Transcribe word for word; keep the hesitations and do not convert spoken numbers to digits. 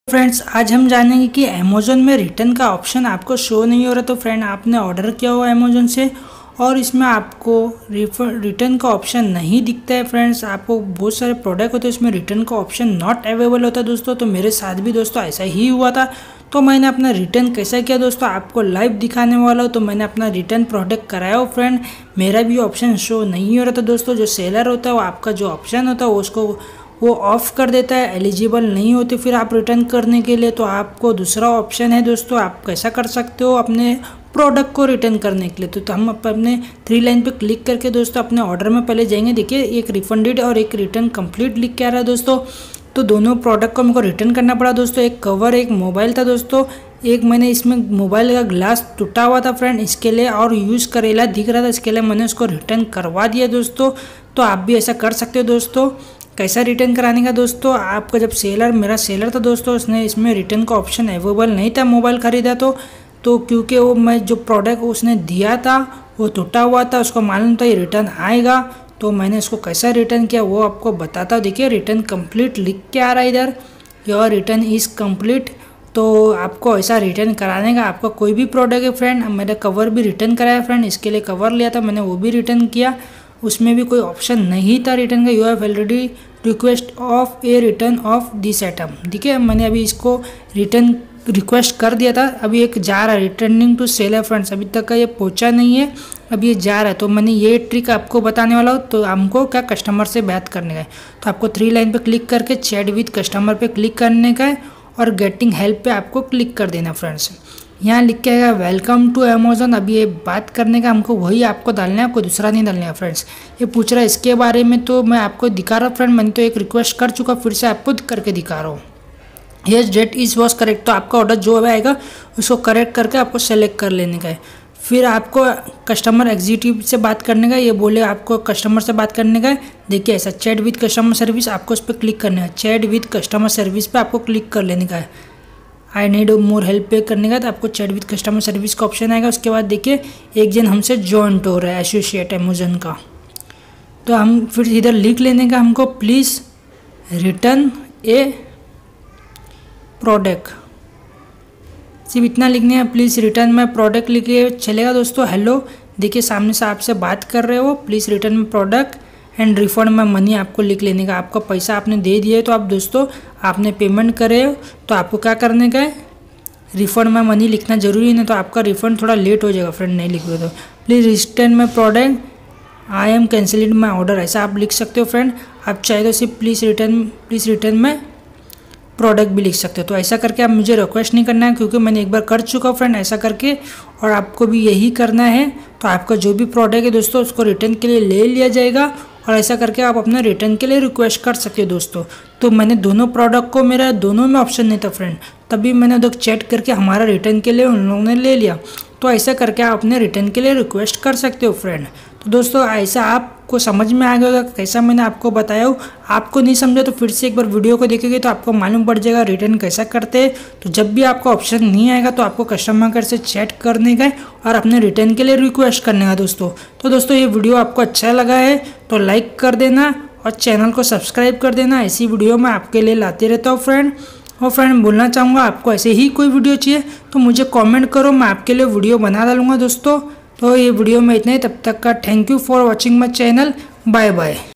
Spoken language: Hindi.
फ्रेंड्स आज हम जानेंगे कि अमेज़न में रिटर्न का ऑप्शन आपको शो नहीं हो रहा। तो फ्रेंड आपने ऑर्डर किया हुआ अमेज़न से और इसमें आपको रिटर्न का ऑप्शन नहीं दिखता है। फ्रेंड्स आपको बहुत सारे प्रोडक्ट होते हैं इसमें रिटर्न का ऑप्शन नॉट अवेलेबल होता है दोस्तों। तो मेरे साथ भी दोस्तों ऐसा ही हुआ था। तो मैंने अपना रिटर्न कैसा किया दोस्तों आपको लाइव दिखाने वाला हूँ। तो मैंने अपना रिटर्न प्रोडक्ट कराया हो फ्रेंड, मेरा भी ऑप्शन शो नहीं हो रहा था दोस्तों। जो सेलर होता है वो आपका जो ऑप्शन होता है उसको वो ऑफ़ कर देता है, एलिजिबल नहीं होते फिर आप रिटर्न करने के लिए। तो आपको दूसरा ऑप्शन है दोस्तों, आप कैसा कर सकते हो अपने प्रोडक्ट को रिटर्न करने के लिए। तो, तो हम अपने थ्री लाइन पे क्लिक करके दोस्तों अपने ऑर्डर में पहले जाएंगे। देखिए एक रिफंडेड और एक रिटर्न कंप्लीट लिख के आ रहा है दोस्तों। तो दोनों प्रोडक्ट को हमको रिटर्न करना पड़ा दोस्तों। एक कवर एक मोबाइल था दोस्तों, एक मैंने इसमें मोबाइल का ग्लास टूटा हुआ था फ्रेंड, इसके लिए और यूज़ करेला दिख रहा था, इसके लिए मैंने उसको रिटर्न करवा दिया दोस्तों। तो आप भी ऐसा कर सकते हो दोस्तों। कैसा रिटर्न कराने का दोस्तों, आपका जब सेलर मेरा सेलर था दोस्तों उसने इसमें रिटर्न का ऑप्शन अवेलेबल नहीं था मोबाइल ख़रीदा तो तो क्योंकि वो मैं जो प्रोडक्ट उसने दिया था वो टूटा हुआ था, उसको मालूम था ये रिटर्न आएगा। तो मैंने इसको कैसा रिटर्न किया वो आपको बताता हूँ। देखिए रिटर्न कंप्लीट लिख के आ रहा है इधर, योर रिटर्न इज़ कंप्लीट। तो आपको ऐसा रिटर्न कराने का आपका कोई भी प्रोडक्ट है फ्रेंड। मैंने कवर भी रिटर्न कराया फ्रेंड, इसके लिए कवर लिया था मैंने, वो भी रिटर्न किया। उसमें भी कोई ऑप्शन नहीं था रिटर्न का। You have already request of a return of this item. ठीक है, मैंने अभी इसको रिटर्न रिक्वेस्ट कर दिया था। अभी एक जा रहा है रिटर्निंग टू सेलर फ्रेंड्स, अभी तक का ये पहुंचा नहीं है, अभी ये जा रहा है। तो मैंने ये ट्रिक आपको बताने वाला हूँ। तो हमको क्या कस्टमर से बात करने का है, तो आपको थ्री लाइन पे क्लिक करके चैट विद कस्टमर पे क्लिक करने का है और गेटिंग हेल्प पे आपको क्लिक कर देना फ्रेंड्स। यहाँ लिख के आएगा वेलकम टू अमेज़न। अभी ये बात करने का हमको वही आपको डालना है, आपको दूसरा नहीं डालना है फ्रेंड्स। ये पूछ रहा है इसके बारे में, तो मैं आपको दिखा रहा हूँ फ्रेंड। मैंने तो एक रिक्वेस्ट कर चुका, फिर से आपको करके दिखा रहा हूँ। Yes date is was correct. तो आपका ऑर्डर जो आएगा उसको करेक्ट करके आपको सेलेक्ट कर लेने का है। फिर आपको कस्टमर एग्जीक्यूटिव से बात करने का, ये बोले आपको कस्टमर से बात करने का है। देखिए ऐसा चैट विद कस्टमर सर्विस, आपको उस पर क्लिक करना है। चैट विद कस्टमर सर्विस पे आपको क्लिक कर लेने का है। आई नीड मोर हेल्प पे करने का, तो आपको चैट विद कस्टमर सर्विस का ऑप्शन आएगा। उसके बाद देखिए एक जन हमसे जॉइंट हो रहा है एसोसिएट अमेज़न का। तो हम फिर इधर लिख लेने का हमको प्लीज़ रिटर्न ए प्रोडक्ट, सिर्फ इतना लिखने है, प्लीज़ रिटर्न में प्रोडक्ट लिखिए चलेगा दोस्तों। हेलो देखिए सामने से आपसे बात कर रहे हो, प्लीज़ रिटर्न में प्रोडक्ट एंड रिफंड में मनी आपको लिख लेने का। आपका पैसा आपने दे दिए तो आप दोस्तों आपने पेमेंट करे तो आपको क्या करने का है, रिफंड में मनी लिखना जरूरी नहीं, तो आपका रिफंड थोड़ा लेट हो जाएगा फ्रेंड नहीं लिखोगे तो। प्लीज़ रिटर्न में product I am cancelling my order, ऐसा आप लिख सकते हो फ्रेंड। आप चाहे तो सिर्फ प्लीज़ रिटर्न प्लीज़ रिटर्न में प्रोडक्ट भी लिख सकते हो। तो ऐसा करके आप मुझे रिक्वेस्ट नहीं करना है क्योंकि मैंने एक बार कर चुका हूँ फ्रेंड ऐसा करके, और आपको भी यही करना है। तो आपका जो भी प्रोडक्ट है दोस्तों उसको रिटर्न के लिए ले लिया जाएगा और ऐसा करके आप अपना रिटर्न के लिए रिक्वेस्ट कर सकते हो दोस्तों। तो मैंने दोनों प्रोडक्ट को, मेरा दोनों में ऑप्शन नहीं था फ्रेंड, तभी मैंने उधर चैट करके हमारा रिटर्न के लिए उन लोगों ने ले लिया। तो ऐसा करके आप अपने रिटर्न के लिए रिक्वेस्ट कर सकते हो फ्रेंड। तो दोस्तों ऐसा आपको समझ में आ गया होगा कैसा मैंने आपको बताया हो। आपको नहीं समझा तो फिर से एक बार वीडियो को देखेंगे तो आपको मालूम पड़ जाएगा रिटर्न कैसा करते हैं। तो जब भी आपका ऑप्शन नहीं आएगा तो आपको कस्टमर केयर से चैट करने का और अपने रिटर्न के लिए रिक्वेस्ट करने का दोस्तों। तो दोस्तों ये वीडियो आपको अच्छा लगा है तो लाइक कर देना और चैनल को सब्सक्राइब कर देना। ऐसी वीडियो मैं आपके लिए लाते रहता हूँ फ्रेंड। और फ्रेंड बोलना चाहूँगा आपको ऐसे ही कोई वीडियो चाहिए तो मुझे कमेंट करो, मैं आपके लिए वीडियो बना डालूँगा दोस्तों। तो ये वीडियो में इतना ही, तब तक का thank you for watching my channel, bye bye.